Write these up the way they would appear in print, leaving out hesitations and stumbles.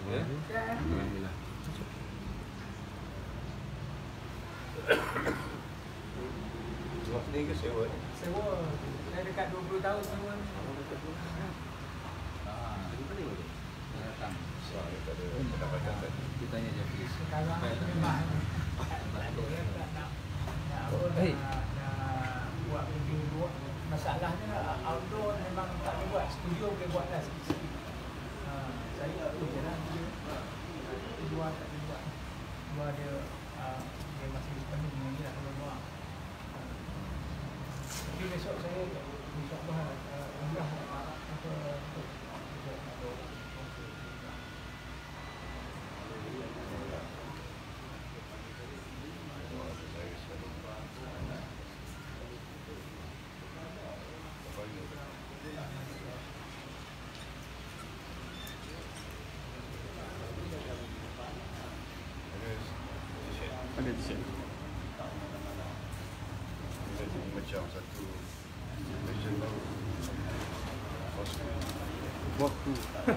Ya. Alhamdulillah. Sebab ni ke sewa? Sewa. Saya dekat 20 tahun sewa ni. Dari mana tu? Datang. Soal tak ada pendapatan tadi. Kita tanya je please. Sekarang ni memang tak ada nak buat review buat. Masalahnya outdoor memang tak boleh buat. Studio boleh buat lah sikit-sikit. Saya tu je lah. Luar tak boleh buat. Luar dia masih penuh lagi lah kalau luar. Tapi besok saya insyaAllah umrah apa untuk Ada t-shirt. Macam satu version baru. Waktu.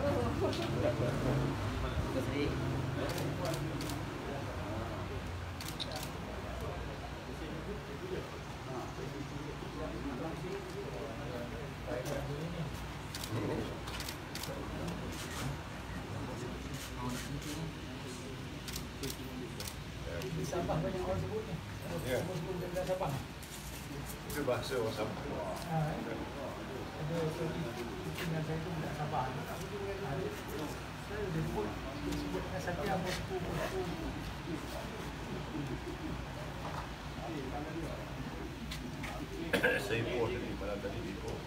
di Sabah banyak orang sebut ni. Ya. Sebut benda Sabah. Itu bahasa orang Sabah. Ada dengan saya tu budak Sabah. Saya dia sebut dengan Satya bosku. Saya pun tadi malam tadi di Ipoh.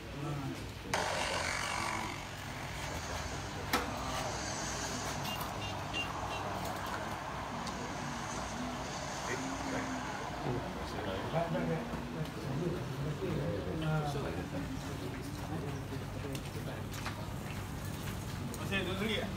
Masih ada lagi ya?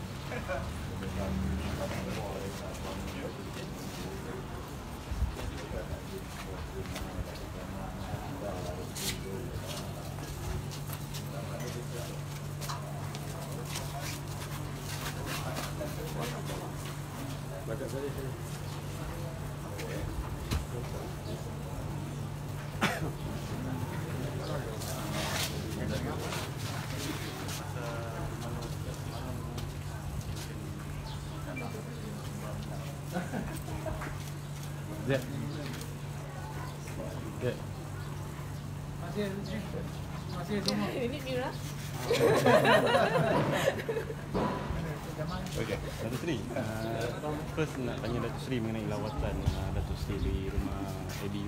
Bakat saya. Zek. Masih semua. Ini Mira. Okey. Datuk Seri, first nak tanya Datuk Seri mengenai lawatan Datuk Seri di rumah ABU.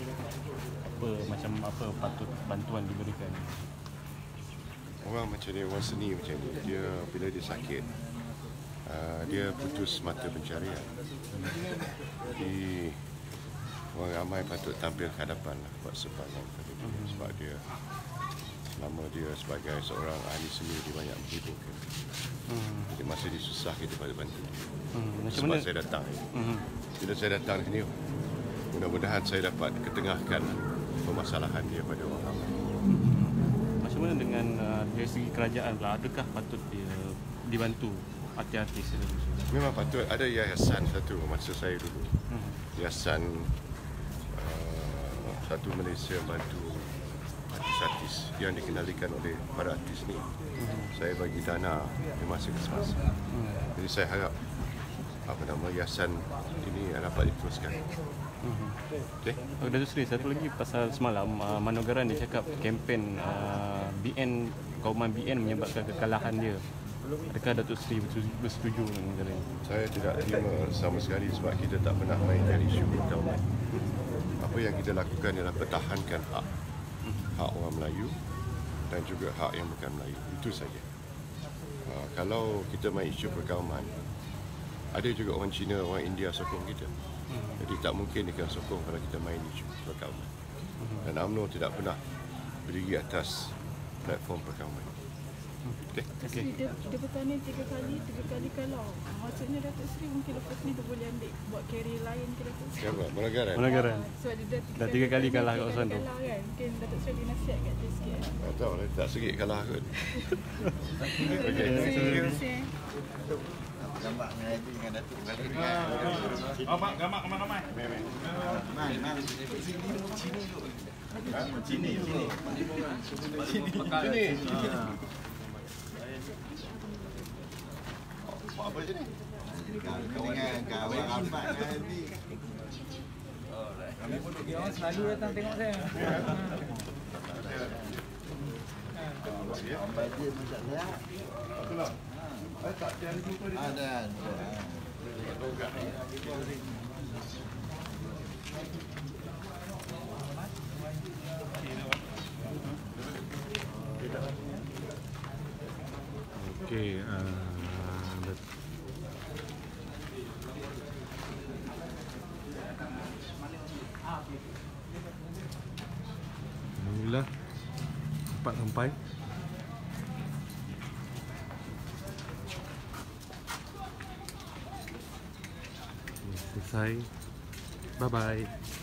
Apa patut bantuan diberikan? Orang macam ni, orang seni macam ni, dia bila dia sakit, dia putus mata pencarian. Jadi orang ramai patut tampil ke hadapan lah, buat sepanjang tadi. Sebab dia selama dia sebagai seorang ahli seni, dia banyak menghiburkan. Jadi masa dia susah, kita patut bantu dia. Sebab saya datang. Bila saya datang sini, mudah-mudahan saya dapat ketengahkan permasalahan dia pada orang ramai. Macam mana dengan dari segi kerajaan pula, adakah patut dia dibantu artis-artis itu? Memang patut. Ada yayasan satu masa saya dulu. Yayasan satu Malaysia bantu artis-artis yang dikendalikan oleh para artis ni. Saya bagi dana di masa ke semasa. Jadi saya harap yayasan ini dapat diteruskan. Okay. Datuk Seri, satu lagi pasal semalam Manogaran dia cakap kempen BN, kauman BN menyebabkan kekalahan dia. Adakah Datuk Seri bersetuju dengan perkara ini? Saya tidak terima sama sekali sebab kita tak pernah main dari isu kauman. Apa yang kita lakukan ialah pertahankan hak orang Melayu dan juga hak yang bukan Melayu. Itu saja. Kalau kita main isu perkauman, ada juga orang Cina, orang India sokong kita. Jadi tak mungkin dia akan sokong kalau kita main isu perkauman. Dan UMNO tidak pernah berdiri atas platform perkauman. Okay. Dia bertanya tiga kali kalau maksudnya Datuk Seri mungkin lepas ni dia boleh ambil buat carry lain ke Datuk Seri. Siapa? Manogaran? Manogaran. Sebab dia Dah tiga kali kalah kat kawasan tu. Kalah kan. Mungkin Datuk Seri boleh nasihat kat dia sikit. Tak tahu lah, tak sikit kalah kot. Terima kasih. dengan Datuk balik. Mak, gamak kemana-mana? Sini. Apa sini? Dengan kawan rapat nanti. Dia orang selalu datang tengok saya. Bajet pun tak siap. Ada. Okey, alhamdulillah dapat sampai. Selesai. Bye bye.